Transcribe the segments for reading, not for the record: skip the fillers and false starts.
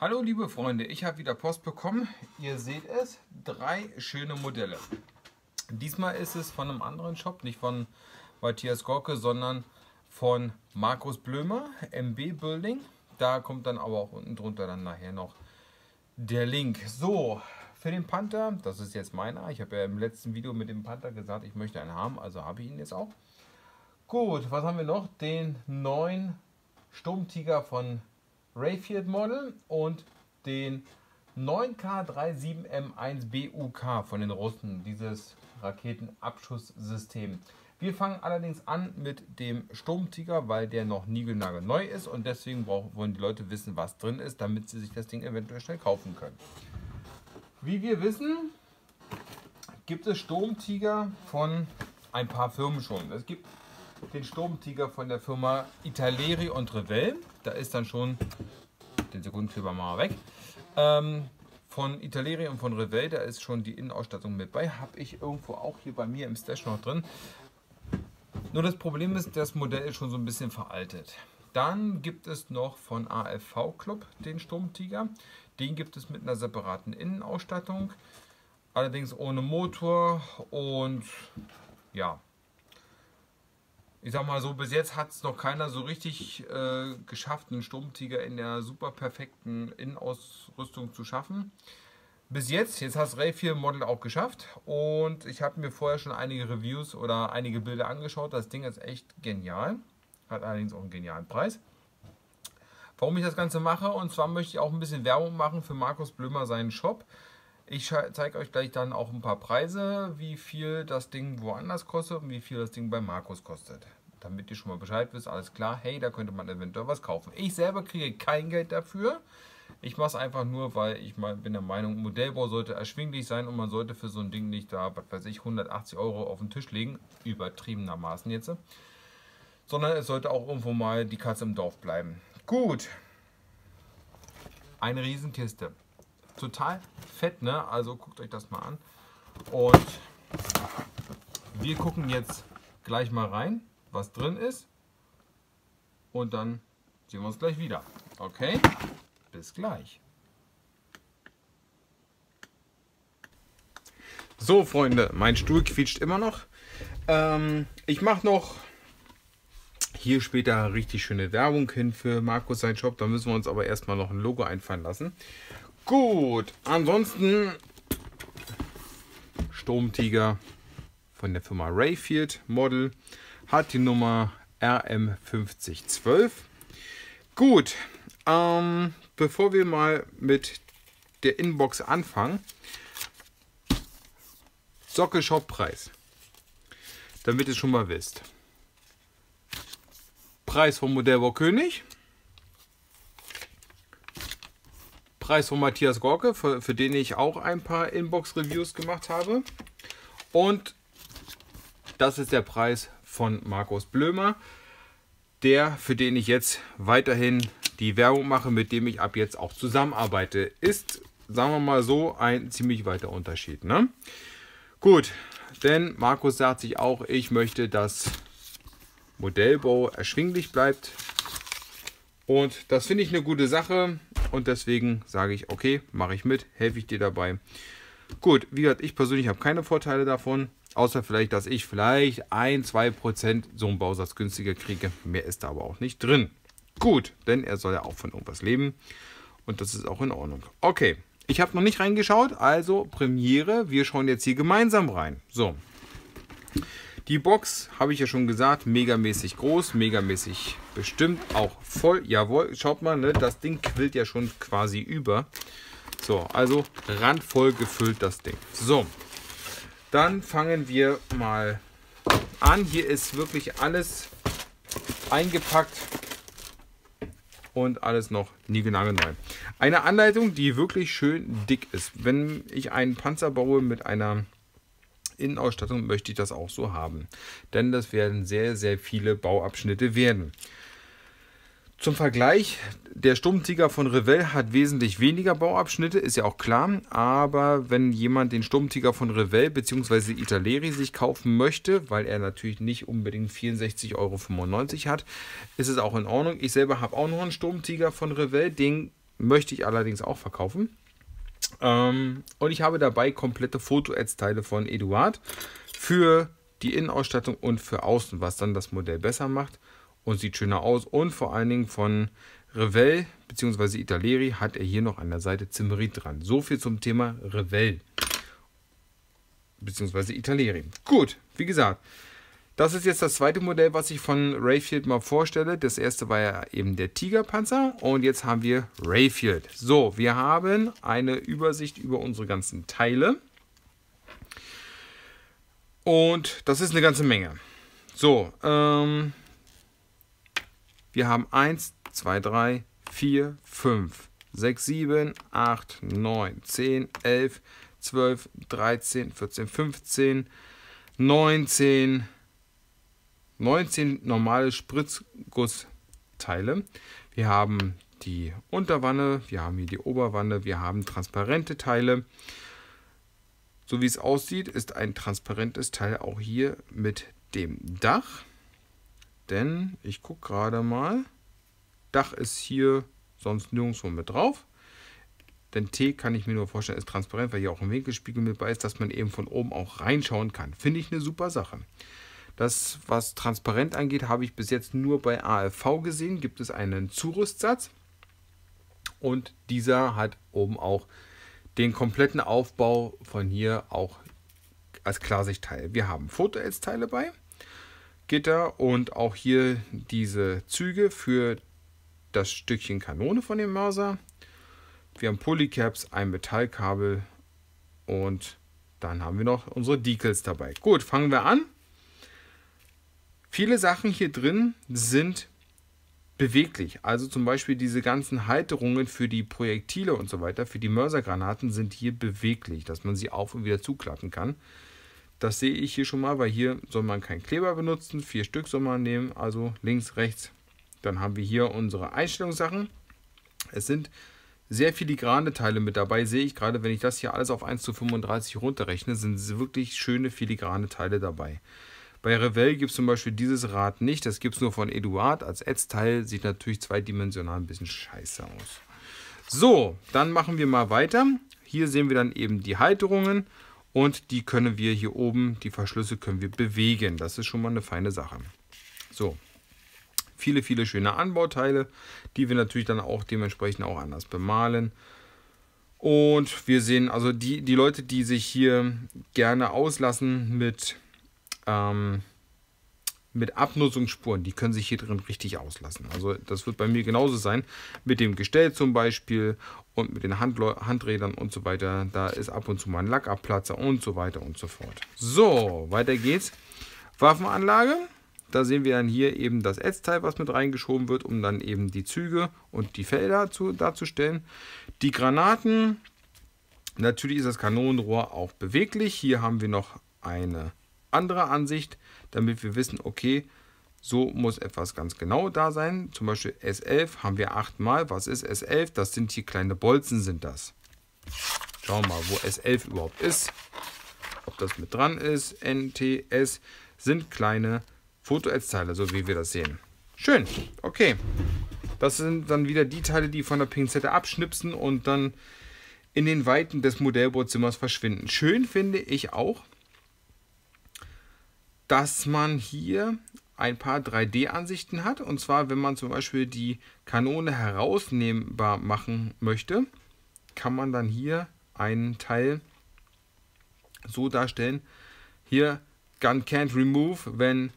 Hallo liebe Freunde, ich habe wieder Post bekommen. Ihr seht es, 3 schöne Modelle. Diesmal ist es von einem anderen Shop, nicht von Matthias Gorke, sondern von Markus Blömer, MB Building. Da kommt dann aber auch unten drunter dann nachher noch der Link. So, für den Panther, das ist jetzt meiner. Ich habe ja im letzten Video mit dem Panther gesagt, ich möchte einen haben, also habe ich ihn jetzt auch. Gut, was haben wir noch? Den neuen Sturmtiger von Rayfield Model und den 9K37M1BUK von den Russen, dieses Raketenabschusssystem. Wir fangen allerdings an mit dem Sturmtiger, weil der noch niegelnagelneu ist und deswegen wollen die Leute wissen, was drin ist, damit sie sich das Ding eventuell schnell kaufen können. Wie wir wissen, gibt es Sturmtiger von ein paar Firmen schon. Es gibt den Sturmtiger von der Firma Italeri und Revell. Da ist dann schon, den Sekundenkleber mal weg, von Italeri und von Revell, da ist schon die Innenausstattung mit bei. Habe ich irgendwo auch hier bei mir im Stash noch drin. Nur das Problem ist, das Modell ist schon so ein bisschen veraltet. Dann gibt es noch von AFV Club den Sturmtiger. Den gibt es mit einer separaten Innenausstattung. Allerdings ohne Motor und ja. Ich sag mal so, bis jetzt hat es noch keiner so richtig geschafft, einen Sturmtiger in der super perfekten Innenausrüstung zu schaffen. Bis jetzt hat es Rayfield Model auch geschafft und ich habe mir vorher schon einige Reviews oder einige Bilder angeschaut. Das Ding ist echt genial, hat allerdings auch einen genialen Preis. Warum ich das Ganze mache, und zwar möchte ich auch ein bisschen Werbung machen für Markus Blömer, seinen Shop. Ich zeige euch gleich dann auch ein paar Preise, wie viel das Ding woanders kostet und wie viel das Ding bei Markus kostet. Damit ihr schon mal Bescheid wisst, alles klar, hey, da könnte man eventuell was kaufen. Ich selber kriege kein Geld dafür. Ich mache es einfach nur, weil ich bin der Meinung, Modellbau sollte erschwinglich sein und man sollte für so ein Ding nicht da, was weiß ich, 180 € auf den Tisch legen, übertriebenermaßen jetzt, sondern es sollte auch irgendwo mal die Katze im Dorf bleiben. Gut, eine Riesenkiste. Total fett, ne? Also guckt euch das mal an. Und wir gucken jetzt gleich mal rein, was drin ist. Und dann sehen wir uns gleich wieder. Okay? Bis gleich. So, Freunde, mein Stuhl quietscht immer noch. Ich mache noch hier später richtig schöne Werbung hin für Markus seinen Shop. Da müssen wir uns aber erstmal noch ein Logo einfallen lassen. Gut, ansonsten Sturmtiger von der Firma Rayfield Model, hat die Nummer RM5012. Gut, bevor wir mal mit der Inbox anfangen, Sockel-Shop-Preis, damit ihr schon mal wisst. Preis vom Modellbau König. Preis von Matthias Gorke, für den ich auch ein paar Inbox-Reviews gemacht habe. Und das ist der Preis von Markus Blömer, für den ich jetzt weiterhin die Werbung mache, mit dem ich ab jetzt auch zusammenarbeite. Ist, sagen wir mal so, ein ziemlich weiter Unterschied, ne? Gut, denn Markus sagt sich auch, ich möchte, dass Modellbau erschwinglich bleibt. Und das finde ich eine gute Sache. Und deswegen sage ich, okay, mache ich mit, helfe ich dir dabei. Gut, wie gesagt, ich persönlich habe keine Vorteile davon. Außer vielleicht, dass ich vielleicht 1-2% so einen Bausatz günstiger kriege. Mehr ist da aber auch nicht drin. Gut, denn er soll ja auch von irgendwas leben. Und das ist auch in Ordnung. Okay, ich habe noch nicht reingeschaut. Also Premiere, wir schauen jetzt hier gemeinsam rein. So. Die Box, habe ich ja schon gesagt, megamäßig groß, megamäßig bestimmt auch voll. Jawohl, schaut mal, ne, das Ding quillt ja schon quasi über. So, also randvoll gefüllt das Ding. So, dann fangen wir mal an. Hier ist wirklich alles eingepackt und alles noch niegelnagelneu. Eine Anleitung, die wirklich schön dick ist. Wenn ich einen Panzer baue mit einer Innenausstattung, möchte ich das auch so haben. Denn das werden sehr, sehr viele Bauabschnitte werden. Zum Vergleich, der Sturmtiger von Revell hat wesentlich weniger Bauabschnitte, ist ja auch klar. Aber wenn jemand den Sturmtiger von Revell bzw. Italeri sich kaufen möchte, weil er natürlich nicht unbedingt 64,95 € hat, ist es auch in Ordnung. Ich selber habe auch noch einen Sturmtiger von Revell, den möchte ich allerdings auch verkaufen. Und ich habe dabei komplette Foto-Ads-Teile von Eduard für die Innenausstattung und für außen, was dann das Modell besser macht und sieht schöner aus. Und vor allen Dingen von Revell bzw. Italeri hat er hier noch an der Seite Zimmerit dran. So viel zum Thema Revell bzw. Italeri. Gut, wie gesagt, das ist jetzt das zweite Modell, was ich von Rayfield mal vorstelle. Das erste war ja eben der Tigerpanzer und jetzt haben wir Rayfield. So, wir haben eine Übersicht über unsere ganzen Teile und das ist eine ganze Menge. So, wir haben 1, 2, 3, 4, 5, 6, 7, 8, 9, 10, 11, 12, 13, 14, 15, 19 normale Spritzgussteile. Wir haben die Unterwanne, wir haben hier die Oberwanne, wir haben transparente Teile. So wie es aussieht, ist ein transparentes Teil auch hier mit dem Dach. Denn ich gucke gerade mal, Dach ist hier sonst nirgendwo mit drauf. Denn T kann ich mir nur vorstellen, ist transparent, weil hier auch ein Winkelspiegel mit bei ist, dass man eben von oben auch reinschauen kann. Finde ich eine super Sache. Das, was transparent angeht, habe ich bis jetzt nur bei ALV gesehen. Gibt es einen Zurüstsatz und dieser hat oben auch den kompletten Aufbau von hier auch als Klarsichtteil. Wir haben Foto-Ads-Teile bei, Gitter und auch hier diese Züge für das Stückchen Kanone von dem Mörser. Wir haben Polycaps, ein Metallkabel und dann haben wir noch unsere Decals dabei. Gut, fangen wir an. Viele Sachen hier drin sind beweglich. Also zum Beispiel diese ganzen Halterungen für die Projektile und so weiter, für die Mörsergranaten sind hier beweglich, dass man sie auf und wieder zuklappen kann. Das sehe ich hier schon mal, weil hier soll man keinen Kleber benutzen. 4 Stück soll man nehmen, also links, rechts. Dann haben wir hier unsere Einstellungssachen. Es sind sehr filigrane Teile mit dabei, sehe ich gerade, wenn ich das hier alles auf 1:35 runterrechne, sind wirklich schöne filigrane Teile dabei. Bei Revell gibt es zum Beispiel dieses Rad nicht, das gibt es nur von Eduard. Als Ads-Teil sieht natürlich zweidimensional ein bisschen scheiße aus. So, dann machen wir mal weiter. Hier sehen wir dann eben die Halterungen und die können wir hier oben, die Verschlüsse können wir bewegen. Das ist schon mal eine feine Sache. So, viele, viele schöne Anbauteile, die wir natürlich dann auch dementsprechend auch anders bemalen. Und wir sehen also die Leute, die sich hier gerne auslassen mit Abnutzungsspuren, die können sich hier drin richtig auslassen. Also das wird bei mir genauso sein. Mit dem Gestell zum Beispiel und mit den Handrädern und so weiter. Da ist ab und zu mal ein Lackabplatzer und so weiter und so fort. So, weiter geht's. Waffenanlage. Da sehen wir dann hier eben das Ads-Teil, was mit reingeschoben wird, um dann eben die Züge und die Felder darzustellen. Die Granaten. Natürlich ist das Kanonenrohr auch beweglich. Hier haben wir noch eine andere Ansicht, damit wir wissen, okay, so muss etwas ganz genau da sein. Zum Beispiel S11 haben wir 8 Mal. Was ist S11? Das sind hier kleine Bolzen, sind das. Schauen wir mal, wo S11 überhaupt ist. Ob das mit dran ist. NTS sind kleine Foto-Ads-Teile, so wie wir das sehen. Schön, okay. Das sind dann wieder die Teile, die von der Pinzette abschnipsen und dann in den Weiten des Modellbauzimmers verschwinden. Schön finde ich auch, dass man hier ein paar 3D-Ansichten hat. Und zwar, wenn man zum Beispiel die Kanone herausnehmbar machen möchte, kann man dann hier einen Teil so darstellen. Hier, Gun can't remove when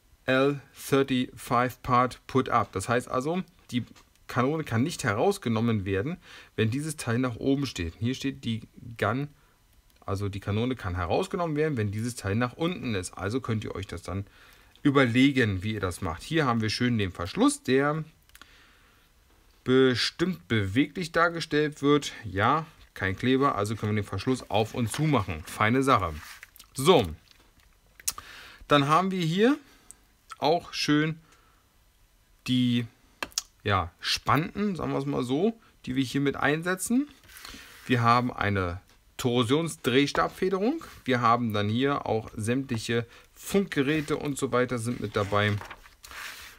L35 part put up. Das heißt also, die Kanone kann nicht herausgenommen werden, wenn dieses Teil nach oben steht. Hier steht die Gun. Also die Kanone kann herausgenommen werden, wenn dieses Teil nach unten ist. Also könnt ihr euch das dann überlegen, wie ihr das macht. Hier haben wir schön den Verschluss, der bestimmt beweglich dargestellt wird. Ja, kein Kleber, also können wir den Verschluss auf und zu machen. Feine Sache. So, dann haben wir hier auch schön die Spanten, sagen wir es mal so, die wir hier mit einsetzen. Wir haben eine Torsionsdrehstabfederung. Wir haben dann hier auch sämtliche Funkgeräte und so weiter sind mit dabei.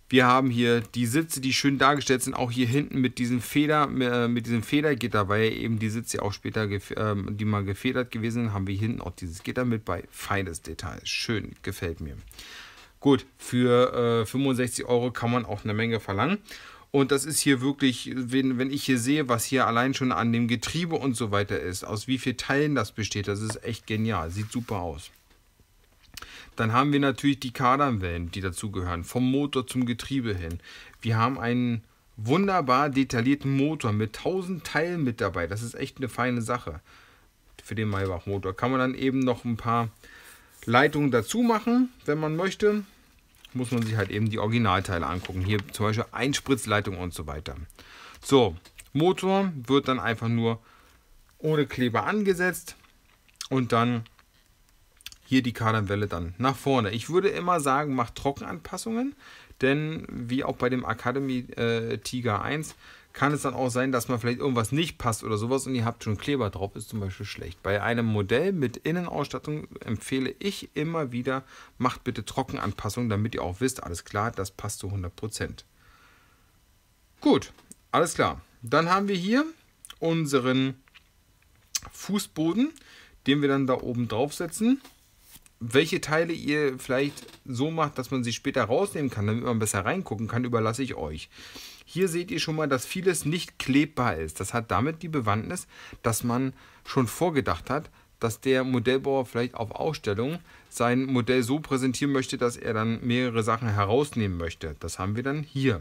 Wir haben hier die Sitze, die schön dargestellt sind, auch hier hinten mit diesem Federgitter, weil eben die Sitze auch später, die mal gefedert gewesen sind, haben wir hier hinten auch dieses Gitter mit bei. Feines Detail. Schön, gefällt mir. Gut, für 65 € kann man auch eine Menge verlangen. Und das ist hier wirklich, wenn ich hier sehe, was hier allein schon an dem Getriebe und so weiter ist, aus wie vielen Teilen das besteht, das ist echt genial. Sieht super aus. Dann haben wir natürlich die Kardanwellen, die dazugehören, vom Motor zum Getriebe hin. Wir haben einen wunderbar detaillierten Motor mit 1000 Teilen mit dabei. Das ist echt eine feine Sache für den Maybach-Motor. Kann man dann eben noch ein paar Leitungen dazu machen, wenn man möchte. Muss man sich halt eben die Originalteile angucken. Hier zum Beispiel Einspritzleitung und so weiter. So, Motor wird dann einfach nur ohne Kleber angesetzt und dann hier die Kardanwelle dann nach vorne. Ich würde immer sagen, macht Trockenanpassungen, denn wie auch bei dem Academy Tiger 1 kann es dann auch sein, dass man vielleicht irgendwas nicht passt oder sowas und ihr habt schon Kleber drauf, ist zum Beispiel schlecht. Bei einem Modell mit Innenausstattung empfehle ich immer wieder, macht bitte Trockenanpassungen, damit ihr auch wisst, alles klar, das passt zu 100%. Gut, alles klar. Dann haben wir hier unseren Fußboden, den wir dann da oben draufsetzen. Welche Teile ihr vielleicht so macht, dass man sie später rausnehmen kann, damit man besser reingucken kann, überlasse ich euch. Hier seht ihr schon mal, dass vieles nicht klebbar ist. Das hat damit die Bewandtnis, dass man schon vorgedacht hat, dass der Modellbauer vielleicht auf Ausstellungen sein Modell so präsentieren möchte, dass er dann mehrere Sachen herausnehmen möchte. Das haben wir dann hier.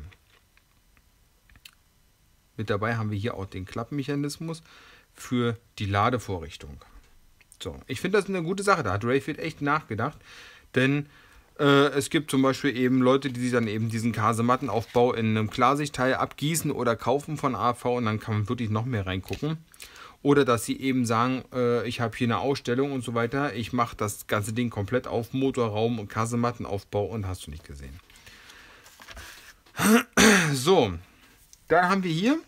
Mit dabei haben wir hier auch den Klappmechanismus für die Ladevorrichtung. So, ich finde das eine gute Sache. Da hat Rayfield echt nachgedacht, denn es gibt zum Beispiel eben Leute, die sich dann eben diesen Kasemattenaufbau in einem Klarsichtteil abgießen oder kaufen von AV und dann kann man wirklich noch mehr reingucken. Oder dass sie eben sagen, ich habe hier eine Ausstellung und so weiter, ich mache das ganze Ding komplett auf Motorraum und Kasemattenaufbau und hast du nicht gesehen. So, dann haben wir hier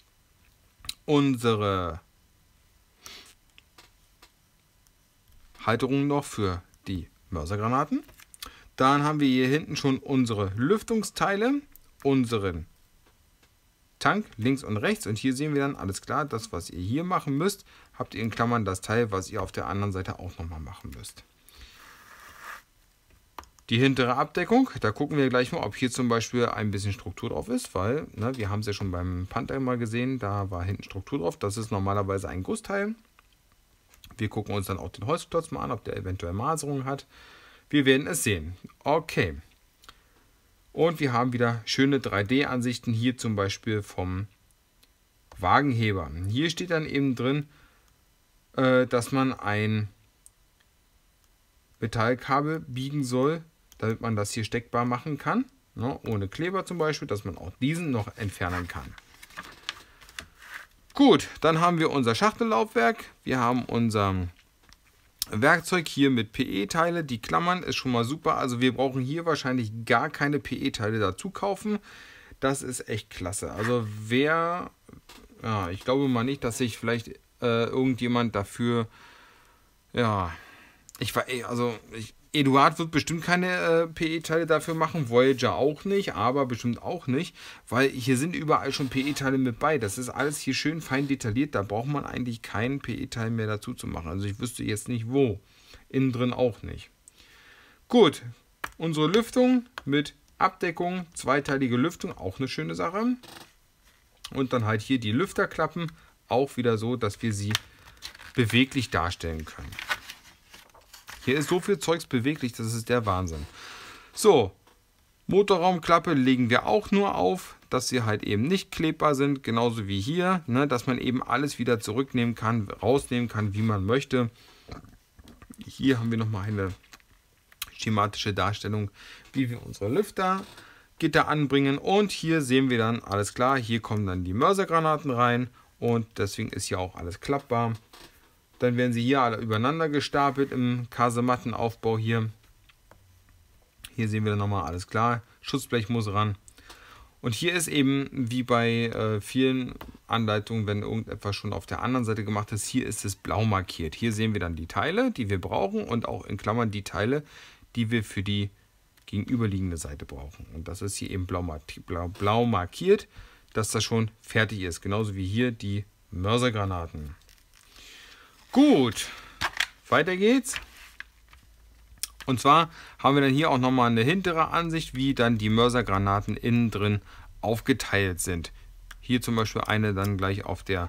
unsere Halterung noch für die Mörsergranaten. Dann haben wir hier hinten schon unsere Lüftungsteile, unseren Tank links und rechts. Und hier sehen wir dann, alles klar, das, was ihr hier machen müsst, habt ihr in Klammern das Teil, was ihr auf der anderen Seite auch nochmal machen müsst. Die hintere Abdeckung, da gucken wir gleich mal, ob hier zum Beispiel ein bisschen Struktur drauf ist, weil wir haben es ja schon beim Panther mal gesehen, da war hinten Struktur drauf. Das ist normalerweise ein Gussteil. Wir gucken uns dann auch den Holzklotz mal an, ob der eventuell Maserung hat. Wir werden es sehen. Okay. Und wir haben wieder schöne 3D-Ansichten hier zum Beispiel vom Wagenheber. Hier steht dann eben drin, dass man ein Metallkabel biegen soll, damit man das hier steckbar machen kann. Ohne Kleber zum Beispiel, dass man auch diesen noch entfernen kann. Gut, dann haben wir unser Schachtellaufwerk. Wir haben unser Werkzeug hier mit PE-Teile. Die Klammern ist schon mal super. Also wir brauchen hier wahrscheinlich gar keine PE-Teile dazu kaufen. Das ist echt klasse. Also ich glaube mal nicht, dass sich vielleicht irgendjemand dafür, Eduard wird bestimmt keine PE-Teile dafür machen, Voyager auch nicht, aber bestimmt auch nicht, weil hier sind überall schon PE-Teile mit bei. Das ist alles hier schön fein detailliert, da braucht man eigentlich keinen PE-Teil mehr dazu zu machen. Also ich wüsste jetzt nicht wo, innen drin auch nicht. Gut, unsere Lüftung mit Abdeckung, zweiteilige Lüftung, auch eine schöne Sache. Und dann halt hier die Lüfterklappen, auch wieder so, dass wir sie beweglich darstellen können. Hier ist so viel Zeugs beweglich, das ist der Wahnsinn. So, Motorraumklappe legen wir auch nur auf, dass sie halt eben nicht klebbar sind, genauso wie hier, dass man eben alles wieder zurücknehmen kann, rausnehmen kann, wie man möchte. Hier haben wir nochmal eine schematische Darstellung, wie wir unsere Lüftergitter anbringen. Und hier sehen wir dann, alles klar, hier kommen dann die Mörsergranaten rein und deswegen ist hier auch alles klappbar. Dann werden sie hier alle übereinander gestapelt im Kasemattenaufbau hier. Hier sehen wir dann nochmal, alles klar, Schutzblech muss ran. Und hier ist eben, wie bei vielen Anleitungen, wenn irgendetwas schon auf der anderen Seite gemacht ist, hier ist es blau markiert. Hier sehen wir dann die Teile, die wir brauchen und auch in Klammern die Teile, die wir für die gegenüberliegende Seite brauchen. Und das ist hier eben blau markiert, dass das schon fertig ist. Genauso wie hier die Mörsergranaten. Gut, weiter geht's. Und zwar haben wir dann hier auch nochmal eine hintere Ansicht, wie dann die Mörsergranaten innen drin aufgeteilt sind. Hier zum Beispiel eine dann gleich auf dem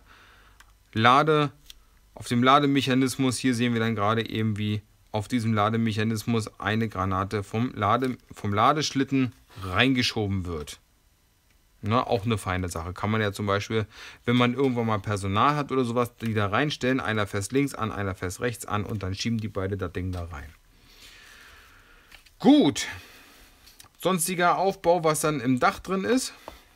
Lademechanismus. Hier sehen wir dann gerade eben, wie auf diesem Lademechanismus eine Granate vom Ladeschlitten reingeschoben wird. Na, auch eine feine Sache. Kann man ja zum Beispiel, wenn man irgendwann mal Personal hat oder sowas, die da reinstellen. Einer fässt links an, einer fässt rechts an und dann schieben die beide das Ding da rein. Gut. Sonstiger Aufbau, was dann im Dach drin ist.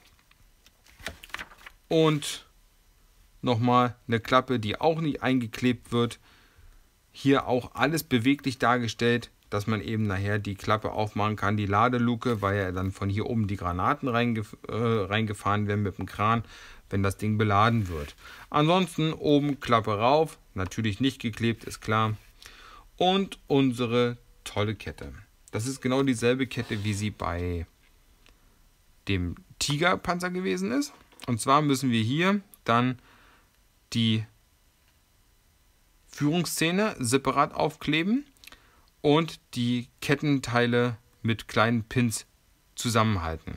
Und nochmal eine Klappe, die auch nicht eingeklebt wird. Hier auch alles beweglich dargestellt, dass man eben nachher die Klappe aufmachen kann, die Ladeluke, weil ja dann von hier oben die Granaten reingefahren werden mit dem Kran, wenn das Ding beladen wird. Ansonsten oben Klappe rauf, natürlich nicht geklebt, ist klar. Und unsere tolle Kette. Das ist genau dieselbe Kette, wie sie bei dem Tigerpanzer gewesen ist. Und zwar müssen wir hier dann die Führungsszene separat aufkleben und die Kettenteile mit kleinen Pins zusammenhalten,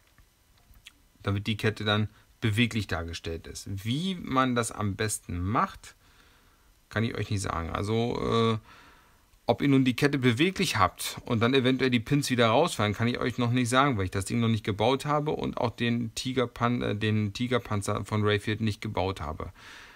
damit die Kette dann beweglich dargestellt ist. Wie man das am besten macht, kann ich euch nicht sagen. Also ob ihr nun die Kette beweglich habt und dann eventuell die Pins wieder rausfallen, kann ich euch noch nicht sagen, weil ich das Ding noch nicht gebaut habe und auch den Tigerpanzer von Rayfield nicht gebaut habe.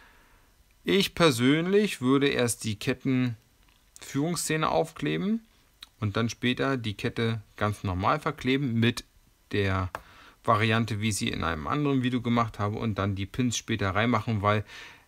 Ich persönlich würde erst die Kettenführungsszene aufkleben und dann später die Kette ganz normal verkleben mit der Variante, wie ich sie in einem anderen Video gemacht habe, und dann die Pins später reinmachen, weil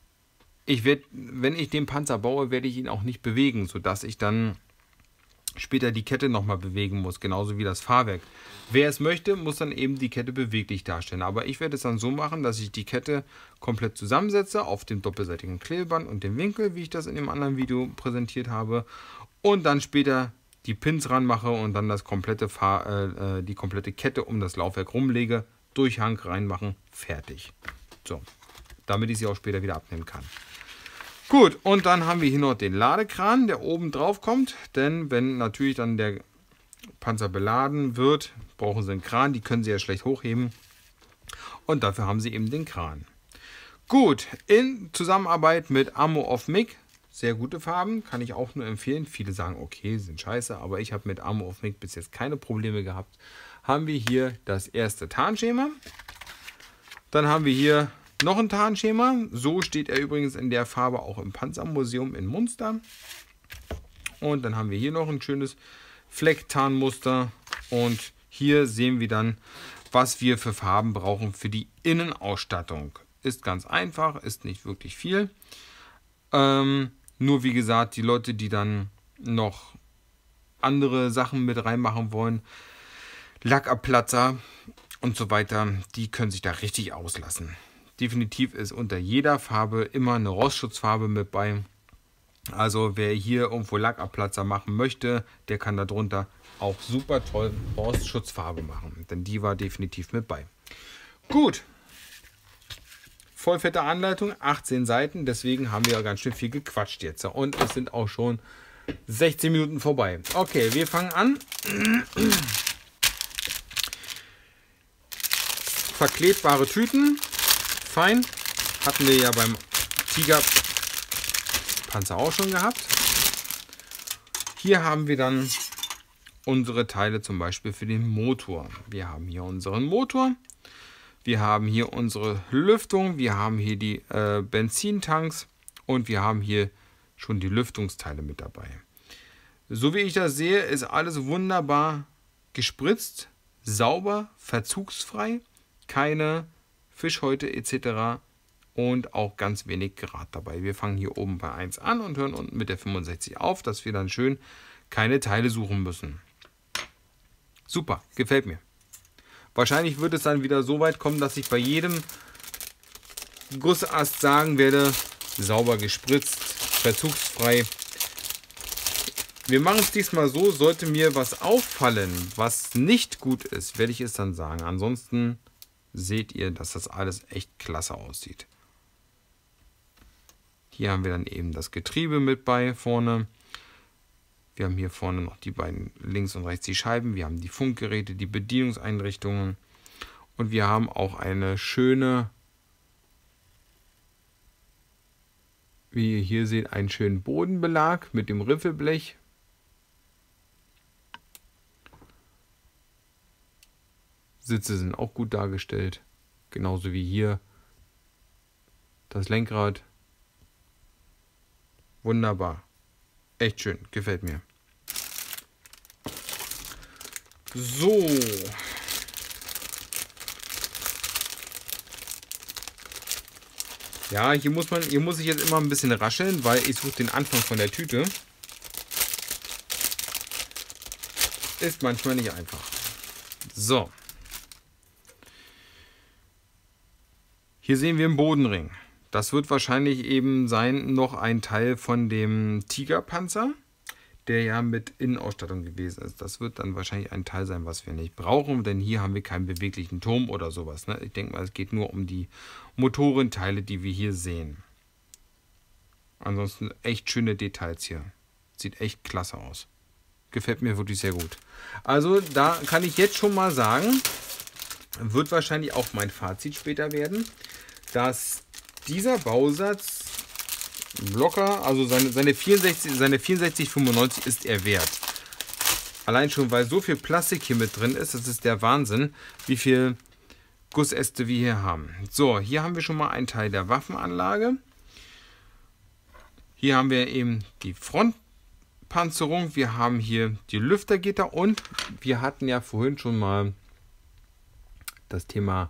wenn ich den Panzer baue, werde ich ihn auch nicht bewegen, sodass ich dann später die Kette nochmal bewegen muss, genauso wie das Fahrwerk. Wer es möchte, muss dann eben die Kette beweglich darstellen. Aber ich werde es dann so machen, dass ich die Kette komplett zusammensetze auf dem doppelseitigen Klebeband und dem Winkel, wie ich das in dem anderen Video präsentiert habe, und dann später die Pins ranmache und dann die komplette Kette um das Laufwerk rumlege, Durchhang reinmachen, fertig. So, damit ich sie auch später wieder abnehmen kann. Gut, und dann haben wir hier noch den Ladekran, der oben drauf kommt, denn wenn natürlich dann der Panzer beladen wird, brauchen sie einen Kran, die können sie ja schlecht hochheben und dafür haben sie eben den Kran. Gut, in Zusammenarbeit mit Ammo of MIG, sehr gute Farben, kann ich auch nur empfehlen. Viele sagen, okay, sind scheiße, aber ich habe mit Ammo of MIG bis jetzt keine Probleme gehabt. Haben wir hier das erste Tarnschema, dann haben wir hier noch ein Tarnschema, so steht er übrigens in der Farbe auch im Panzermuseum in Munster. Und dann haben wir hier noch ein schönes Flecktarnmuster. Und hier sehen wir dann, was wir für Farben brauchen für die Innenausstattung. Ist ganz einfach, ist nicht wirklich viel. Nur wie gesagt, die Leute, die dann noch andere Sachen mit reinmachen wollen, Lackabplatzer und so weiter, die können sich da richtig auslassen. Definitiv ist unter jeder Farbe immer eine Rostschutzfarbe mit bei. Also wer hier irgendwo Lackabplatzer machen möchte, der kann darunter auch super toll Rostschutzfarbe machen. Denn die war definitiv mit bei. Gut. Vollfette Anleitung, 18 Seiten. Deswegen haben wir ja ganz schön viel gequatscht jetzt. Und es sind auch schon 16 Minuten vorbei. Okay, wir fangen an. Verklebbare Tüten. Fein, hatten wir ja beim Tigerpanzer auch schon gehabt. Hier haben wir dann unsere Teile zum Beispiel für den Motor. Wir haben hier unseren Motor, wir haben hier unsere Lüftung, wir haben hier die Benzintanks und wir haben hier schon die Lüftungsteile mit dabei. So wie ich das sehe, ist alles wunderbar gespritzt, sauber, verzugsfrei, keine Fischhäute etc. und auch ganz wenig Grat dabei. Wir fangen hier oben bei 1 an und hören unten mit der 65 auf, dass wir dann schön keine Teile suchen müssen. Super, gefällt mir. Wahrscheinlich wird es dann wieder so weit kommen, dass ich bei jedem Gussast sagen werde, sauber gespritzt, verzugsfrei. Wir machen es diesmal so, sollte mir was auffallen, was nicht gut ist, werde ich es dann sagen. Ansonsten seht ihr, dass das alles echt klasse aussieht. Hier haben wir dann eben das Getriebe mit bei vorne. Wir haben hier vorne noch die beiden links und rechts die Scheiben. Wir haben die Funkgeräte, die Bedienungseinrichtungen. Und wir haben auch eine schöne, wie ihr hier seht, einen schönen Bodenbelag mit dem Riffelblech. Sitze sind auch gut dargestellt. Genauso wie hier das Lenkrad. Wunderbar. Echt schön. Gefällt mir. So. Ja, hier muss ich jetzt immer ein bisschen rascheln, weil ich suche den Anfang von der Tüte. Ist manchmal nicht einfach. So. Hier sehen wir einen Bodenring. Das wird wahrscheinlich eben sein noch ein Teil von dem Tigerpanzer, der ja mit Innenausstattung gewesen ist. Das wird dann wahrscheinlich ein Teil sein, was wir nicht brauchen, denn hier haben wir keinen beweglichen Turm oder sowas. Ne? Ich denke mal, es geht nur um die Motorenteile, die wir hier sehen. Ansonsten echt schöne Details hier. Sieht echt klasse aus. Gefällt mir wirklich sehr gut. Also da kann ich jetzt schon mal sagen, wird wahrscheinlich auch mein Fazit später werden, dass dieser Bausatz locker, also seine 64,95 ist er wert. Allein schon, weil so viel Plastik hier mit drin ist, das ist der Wahnsinn, wie viel Gussäste wir hier haben. So, hier haben wir schon mal einen Teil der Waffenanlage. Hier haben wir eben die Frontpanzerung, wir haben hier die Lüftergitter und wir hatten ja vorhin schon mal das Thema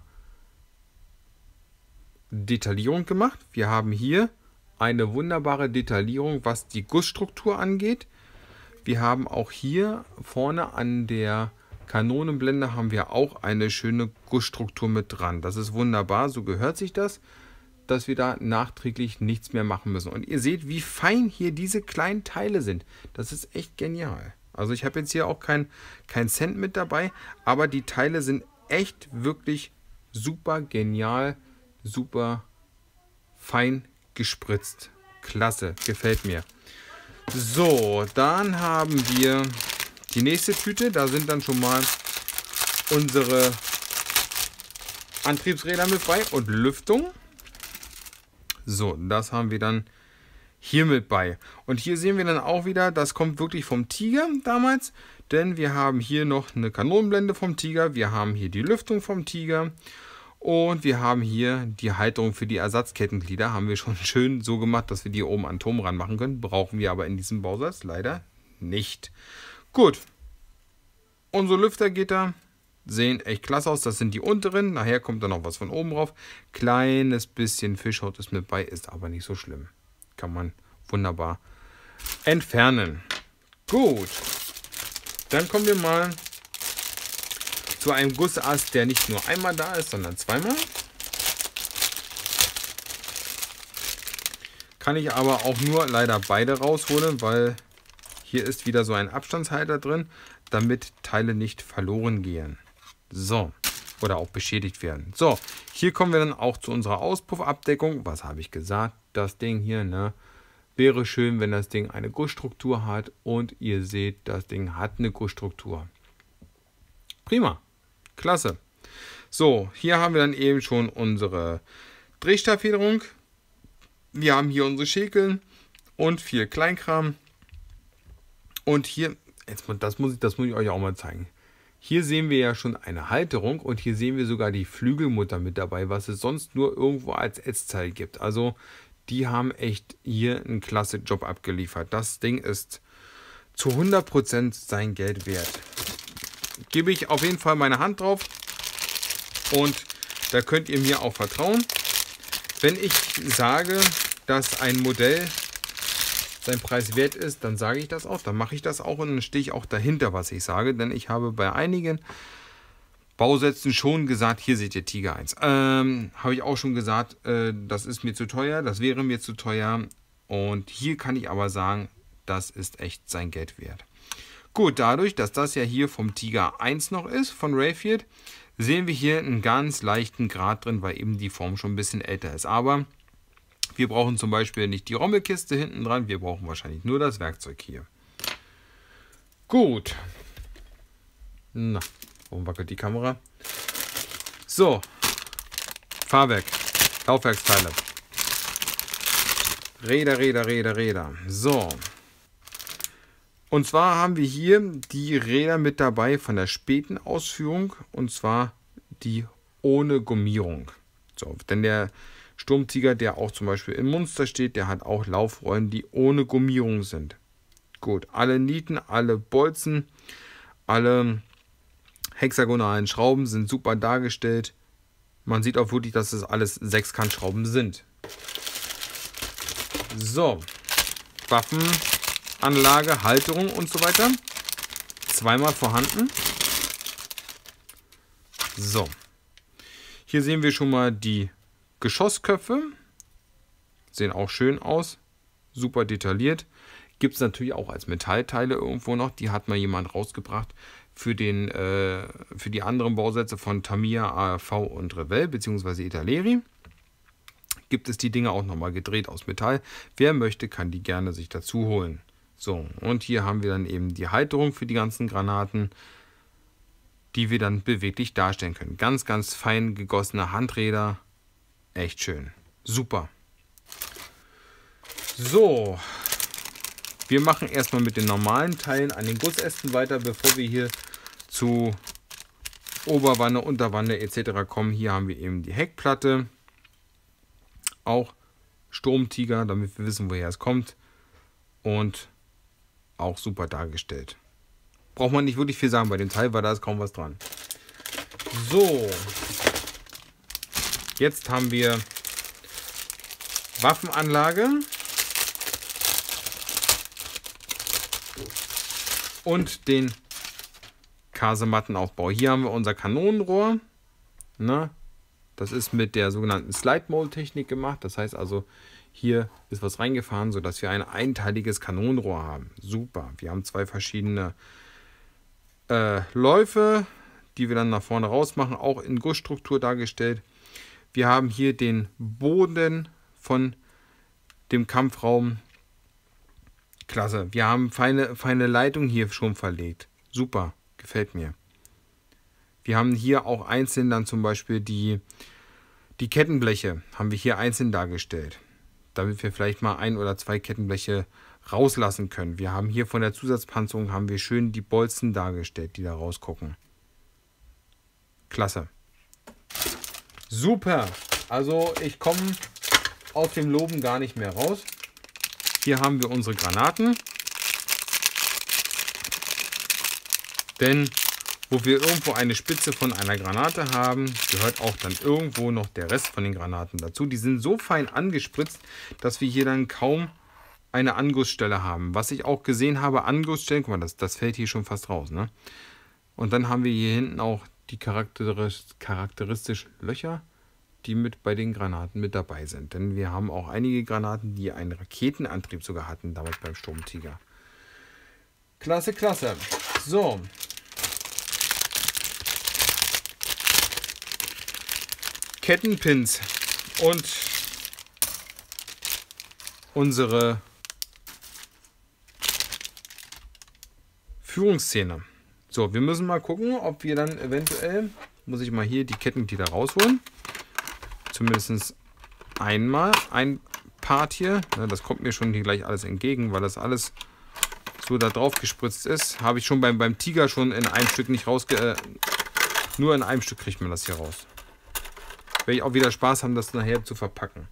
Detaillierung gemacht. Wir haben hier eine wunderbare Detaillierung, was die Gussstruktur angeht. Wir haben auch hier vorne an der Kanonenblende haben wir auch eine schöne Gussstruktur mit dran. Das ist wunderbar, so gehört sich das, dass wir da nachträglich nichts mehr machen müssen. Und ihr seht, wie fein hier diese kleinen Teile sind. Das ist echt genial. Also ich habe jetzt hier auch kein Cent mit dabei, aber die Teile sind echt wirklich super genial, super fein gespritzt. Klasse, gefällt mir. So, dann haben wir die nächste Tüte. Da sind dann schon mal unsere Antriebsräder mit bei und Lüftung. So, das haben wir dann hier mit bei. Und hier sehen wir dann auch wieder, das kommt wirklich vom Tiger damals. Denn wir haben hier noch eine Kanonenblende vom Tiger. Wir haben hier die Lüftung vom Tiger. Und wir haben hier die Halterung für die Ersatzkettenglieder. Haben wir schon schön so gemacht, dass wir die oben an den Turm ranmachen können. Brauchen wir aber in diesem Bausatz leider nicht. Gut. Unsere Lüftergitter sehen echt klasse aus. Das sind die unteren. Nachher kommt dann noch was von oben drauf. Kleines bisschen Fischhaut ist mit bei, ist aber nicht so schlimm. Kann man wunderbar entfernen. Gut. Dann kommen wir mal zu einem Gussast, der nicht nur einmal da ist, sondern zweimal. Kann ich aber auch nur leider beide rausholen, weil hier ist wieder so ein Abstandshalter drin, damit Teile nicht verloren gehen. So, oder auch beschädigt werden. So, hier kommen wir dann auch zu unserer Auspuffabdeckung. Was habe ich gesagt? Das Ding hier, ne? Wäre schön, wenn das Ding eine Gussstruktur hat und ihr seht, das Ding hat eine Gussstruktur. Prima. Klasse. So, hier haben wir dann eben schon unsere Drehstabfederung. Wir haben hier unsere Schäkeln und viel Kleinkram. Und hier, das muss ich euch auch mal zeigen. Hier sehen wir ja schon eine Halterung und hier sehen wir sogar die Flügelmutter mit dabei, was es sonst nur irgendwo als Ätzteil gibt. Also die haben echt hier einen klasse Job abgeliefert. Das Ding ist zu 100% sein Geld wert. Gebe ich auf jeden Fall meine Hand drauf und da könnt ihr mir auch vertrauen. Wenn ich sage, dass ein Modell sein Preis wert ist, dann sage ich das auch, dann mache ich das auch und dann stehe ich auch dahinter, was ich sage, denn ich habe bei einigen Bausätzen schon gesagt, hier seht ihr Tiger 1. Habe ich auch schon gesagt, das ist mir zu teuer, das wäre mir zu teuer und hier kann ich aber sagen, das ist echt sein Geld wert. Gut, dadurch, dass das ja hier vom Tiger 1 noch ist, von Rayfield, sehen wir hier einen ganz leichten Grad drin, weil eben die Form schon ein bisschen älter ist. Aber wir brauchen zum Beispiel nicht die Rommelkiste hinten dran, wir brauchen wahrscheinlich nur das Werkzeug hier. Gut. Na, warum wackelt die Kamera? So, Fahrwerk, Laufwerksteile. Räder. So. Und zwar haben wir hier die Räder mit dabei von der späten Ausführung. Und zwar die ohne Gummierung. So, denn der Sturmtiger, der auch zum Beispiel in Munster steht, der hat auch Laufrollen, die ohne Gummierung sind. Gut, alle Nieten, alle Bolzen, alle hexagonalen Schrauben sind super dargestellt. Man sieht auch wirklich, dass es alles Sechskantschrauben sind. So, Waffenanlage, Halterung und so weiter. Zweimal vorhanden. So, hier sehen wir schon mal die Geschossköpfe. Sehen auch schön aus. Super detailliert. Gibt es natürlich auch als Metallteile irgendwo noch. Die hat mal jemand rausgebracht für die anderen Bausätze von Tamiya, ARV und Revell bzw. Italeri. Gibt es die Dinge auch nochmal gedreht aus Metall. Wer möchte, kann die gerne sich dazu holen. So, und hier haben wir dann eben die Halterung für die ganzen Granaten, die wir dann beweglich darstellen können. Ganz, ganz fein gegossene Handräder. Echt schön. Super. So, wir machen erstmal mit den normalen Teilen an den Gussästen weiter, bevor wir hier zu Oberwanne, Unterwanne etc. kommen. Hier haben wir eben die Heckplatte. Auch Sturmtiger, damit wir wissen, woher es kommt. Und auch super dargestellt. Braucht man nicht wirklich viel sagen bei dem Teil, weil da ist kaum was dran. So. Jetzt haben wir Waffenanlage. Und den Kasemattenaufbau. Hier haben wir unser Kanonenrohr. Na, das ist mit der sogenannten Slide-Mold-Technik gemacht. Das heißt also, hier ist was reingefahren, sodass wir ein einteiliges Kanonenrohr haben. Super. Wir haben zwei verschiedene Läufe, die wir dann nach vorne raus machen, auch in Gussstruktur dargestellt. Wir haben hier den Boden von dem Kampfraum. Klasse. Wir haben feine Leitung hier schon verlegt. Super. Gefällt mir. Wir haben hier auch einzeln dann zum Beispiel die Kettenbleche haben wir hier einzeln dargestellt, damit wir vielleicht mal ein oder zwei Kettenbleche rauslassen können. Wir haben hier von der Zusatzpanzerung haben wir schön die Bolzen dargestellt, die da rausgucken. Klasse. Super. Also ich komme aus dem Loben gar nicht mehr raus. Hier haben wir unsere Granaten. Denn wo wir irgendwo eine Spitze von einer Granate haben, gehört auch dann irgendwo noch der Rest von den Granaten dazu. Die sind so fein angespritzt, dass wir hier dann kaum eine Angussstelle haben. Was ich auch gesehen habe, Angussstellen, guck mal, das fällt hier schon fast raus, ne? Und dann haben wir hier hinten auch die charakteristisch Löcher, die mit bei den Granaten mit dabei sind. Denn wir haben auch einige Granaten, die einen Raketenantrieb sogar hatten, damals beim Sturmtiger. Klasse, klasse. So. Kettenpins und unsere Führungsszene. So, wir müssen mal gucken, ob wir dann eventuell, muss ich mal hier die Kettenglieder rausholen. Zumindest einmal ein Part hier. Ja, das kommt mir schon hier gleich alles entgegen, weil das alles so da drauf gespritzt ist. Habe ich schon beim Tiger schon in einem Stück nicht nur in einem Stück kriegt man das hier raus. Werde ich auch wieder Spaß haben, das nachher zu verpacken.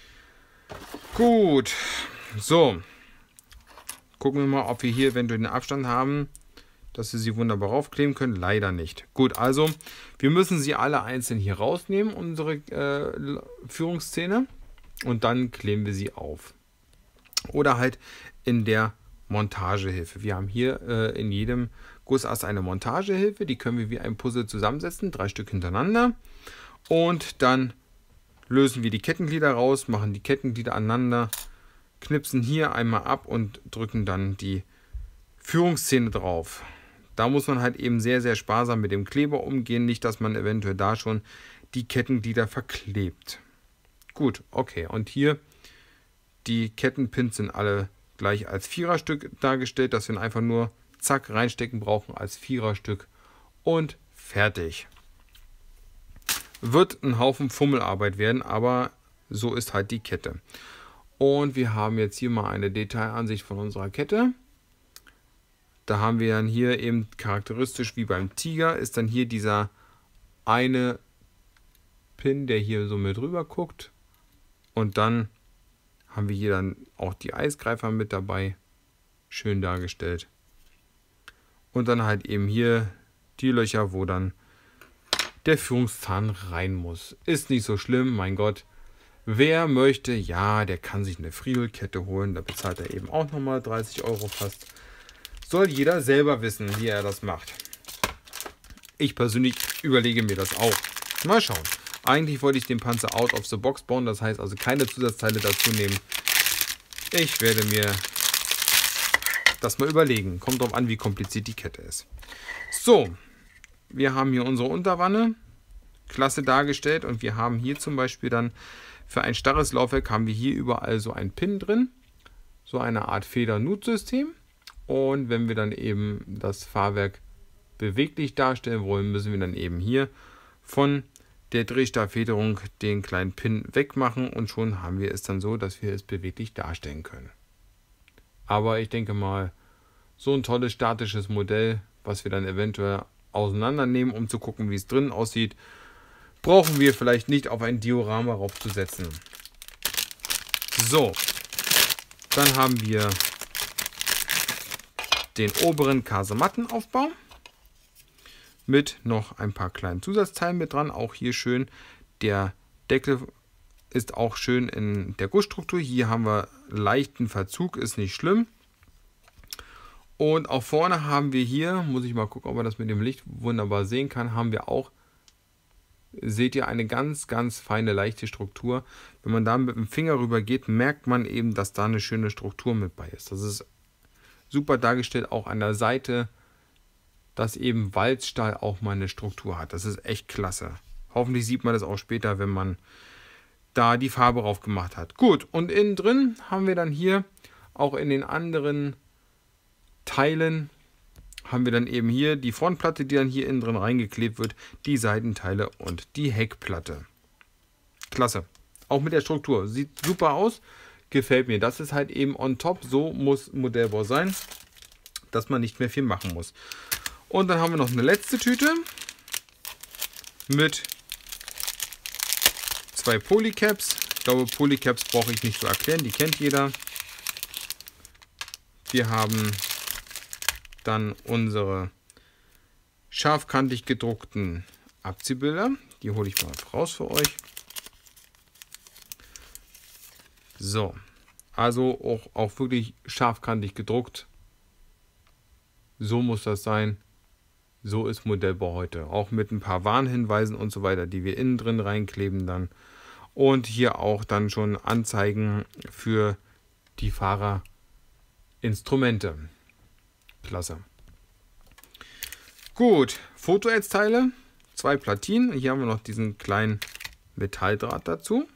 Gut. So. Gucken wir mal, ob wir hier eventuell den Abstand haben, dass wir sie wunderbar aufkleben können. Leider nicht. Gut, also wir müssen sie alle einzeln hier rausnehmen, unsere Führungsszene. Und dann kleben wir sie auf. Oder halt in der Montagehilfe. Wir haben hier in jedem Gussast eine Montagehilfe. Die können wir wie ein Puzzle zusammensetzen. 3 Stück hintereinander. Und dann lösen wir die Kettenglieder raus, machen die Kettenglieder aneinander, knipsen hier einmal ab und drücken dann die Führungsszene drauf. Da muss man halt eben sehr, sehr sparsam mit dem Kleber umgehen, nicht, dass man eventuell da schon die Kettenglieder verklebt. Gut, okay, und hier die Kettenpins sind alle gleich als Viererstück dargestellt, dass wir einfach nur zack reinstecken brauchen als Viererstück und fertig. Wird ein Haufen Fummelarbeit werden, aber so ist halt die Kette. Und wir haben jetzt hier mal eine Detailansicht von unserer Kette. Da haben wir dann hier eben charakteristisch wie beim Tiger ist dann hier dieser eine Pin, der hier so mit rüber guckt. Und dann haben wir hier dann auch die Eisgreifer mit dabei. Schön dargestellt. Und dann halt eben hier die Löcher, wo dann der Führungszahn rein muss. Ist nicht so schlimm, mein Gott. Wer möchte, ja, der kann sich eine Friedelkette holen. Da bezahlt er eben auch nochmal 30 € fast. Soll jeder selber wissen, wie er das macht. Ich persönlich überlege mir das auch. Mal schauen. Eigentlich wollte ich den Panzer out of the box bauen. Das heißt also keine Zusatzteile dazu nehmen. Ich werde mir das mal überlegen. Kommt drauf an, wie kompliziert die Kette ist. So, wir haben hier unsere Unterwanne. Klasse dargestellt. Und wir haben hier zum Beispiel dann für ein starres Laufwerk haben wir hier überall so einen Pin drin. So eine Art Feder-Nut-System. Und wenn wir dann eben das Fahrwerk beweglich darstellen wollen, müssen wir dann eben hier von der Drehstabfederung den kleinen Pin wegmachen und schon haben wir es dann so, dass wir es beweglich darstellen können. Aber ich denke mal, so ein tolles statisches Modell, was wir dann eventuell auseinandernehmen, um zu gucken, wie es drin aussieht, brauchen wir vielleicht nicht auf ein Diorama raufzusetzen. So, dann haben wir den oberen Kasemattenaufbau mit noch ein paar kleinen Zusatzteilen mit dran. Auch hier schön, der Deckel ist auch schön in der Gussstruktur. Hier haben wir leichten Verzug, ist nicht schlimm. Und auch vorne haben wir hier, muss ich mal gucken, ob man das mit dem Licht wunderbar sehen kann, haben wir auch, seht ihr, eine ganz, ganz feine, leichte Struktur. Wenn man da mit dem Finger rüber geht, merkt man eben, dass da eine schöne Struktur mit bei ist. Das ist super dargestellt, auch an der Seite, dass eben Walzstahl auch mal eine Struktur hat. Das ist echt klasse. Hoffentlich sieht man das auch später, wenn man da die Farbe drauf gemacht hat. Gut, und innen drin haben wir dann hier, auch in den anderen Teilen, haben wir dann eben hier die Frontplatte, die dann hier innen drin reingeklebt wird, die Seitenteile und die Heckplatte. Klasse. Auch mit der Struktur. Sieht super aus. Gefällt mir. Das ist halt eben on top. So muss Modellbau sein, dass man nicht mehr viel machen muss. Und dann haben wir noch eine letzte Tüte mit 2 Polycaps. Ich glaube, Polycaps brauche ich nicht zu erklären. Die kennt jeder. Wir haben dann unsere scharfkantig gedruckten Abziehbilder. Die hole ich mal raus für euch. So, also auch wirklich scharfkantig gedruckt. So muss das sein. So ist Modellbau heute. Auch mit ein paar Warnhinweisen und so weiter, die wir innen drin reinkleben dann. Und hier auch dann schon Anzeigen für die Fahrerinstrumente. Klasse. Gut, Fotonetzteile, 2 Platinen. Hier haben wir noch diesen kleinen Metalldraht dazu.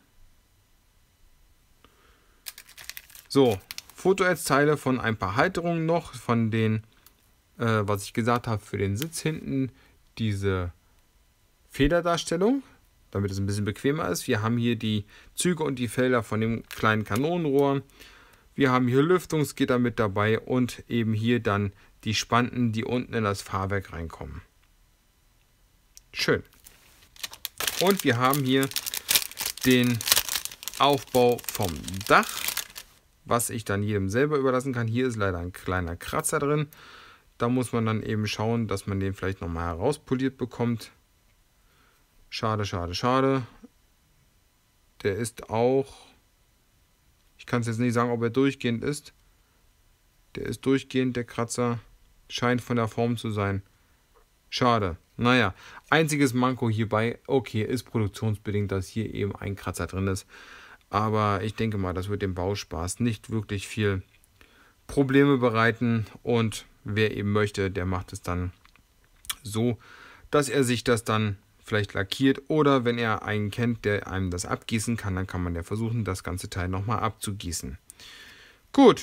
So, Fotonetzteile von ein paar Halterungen noch, von den, was ich gesagt habe, für den Sitz hinten, diese Federdarstellung, damit es ein bisschen bequemer ist. Wir haben hier die Züge und die Felder von dem kleinen Kanonenrohr. Wir haben hier Lüftungsgitter mit dabei und eben hier dann die Spanten, die unten in das Fahrwerk reinkommen. Schön. Und wir haben hier den Aufbau vom Dach, was ich dann jedem selber überlassen kann. Hier ist leider ein kleiner Kratzer drin. Da muss man dann eben schauen, dass man den vielleicht nochmal herauspoliert bekommt. Schade, schade, schade. Der ist auch, ich kann es jetzt nicht sagen, ob er durchgehend ist. Der ist durchgehend, der Kratzer. Scheint von der Form zu sein. Schade. Naja, einziges Manko hierbei, okay, ist produktionsbedingt, dass hier eben ein Kratzer drin ist. Aber ich denke mal, das wird dem Bauspaß nicht wirklich viel Probleme bereiten. Und wer eben möchte, der macht es dann so, dass er sich das dann vielleicht lackiert. Oder wenn er einen kennt, der einem das abgießen kann, dann kann man ja versuchen, das ganze Teil nochmal abzugießen. Gut.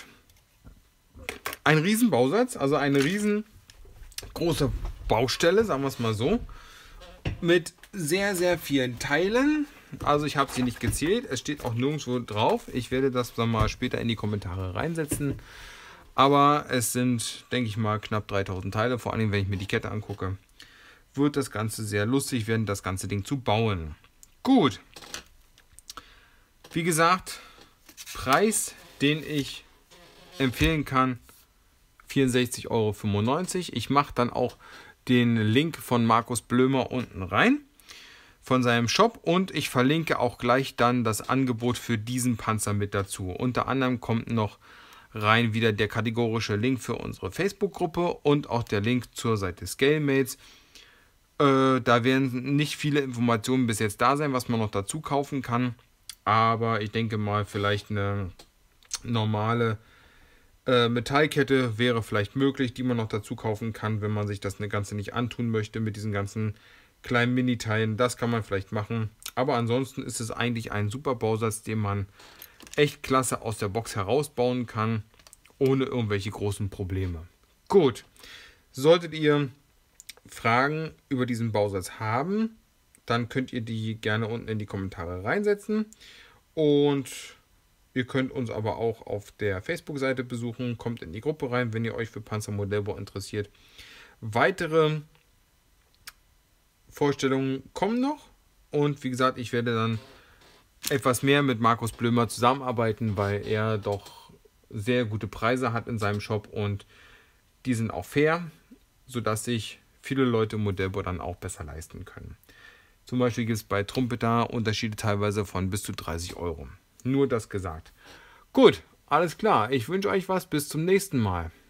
Ein Riesenbausatz, also eine riesengroße Baustelle, sagen wir es mal so. Mit sehr, sehr vielen Teilen. Also ich habe sie nicht gezählt. Es steht auch nirgendwo drauf. Ich werde das dann mal später in die Kommentare reinsetzen. Aber es sind, denke ich mal, knapp 3000 Teile. Vor allem, wenn ich mir die Kette angucke, wird das Ganze sehr lustig werden, das ganze Ding zu bauen. Gut. Wie gesagt, Preis, den ich empfehlen kann, 64,95 €. Ich mache dann auch den Link von Markus Blömer unten rein von seinem Shop und ich verlinke auch gleich dann das Angebot für diesen Panzer mit dazu. Unter anderem kommt noch rein wieder der kategorische Link für unsere Facebook-Gruppe und auch der Link zur Seite Scalemates. Da werden nicht viele Informationen bis jetzt da sein, was man noch dazu kaufen kann. Aber ich denke mal, vielleicht eine normale Metallkette wäre vielleicht möglich, die man noch dazu kaufen kann, wenn man sich das Ganze nicht antun möchte mit diesen ganzen kleinen Mini-Teilen. Das kann man vielleicht machen. Aber ansonsten ist es eigentlich ein super Bausatz, den man echt klasse aus der Box herausbauen kann, ohne irgendwelche großen Probleme. Gut, solltet ihr Fragen über diesen Bausatz haben, dann könnt ihr die gerne unten in die Kommentare reinsetzen. Und ihr könnt uns aber auch auf der Facebook-Seite besuchen. Kommt in die Gruppe rein, wenn ihr euch für Panzermodellbau interessiert. Weitere Vorstellungen kommen noch. Und wie gesagt, ich werde dann etwas mehr mit Markus Blömer zusammenarbeiten, weil er doch sehr gute Preise hat in seinem Shop. Und die sind auch fair, sodass sich viele Leute Modellbau dann auch besser leisten können. Zum Beispiel gibt es bei Trumpeter Unterschiede teilweise von bis zu 30 €. Nur das gesagt. Gut, alles klar. Ich wünsche euch was. Bis zum nächsten Mal.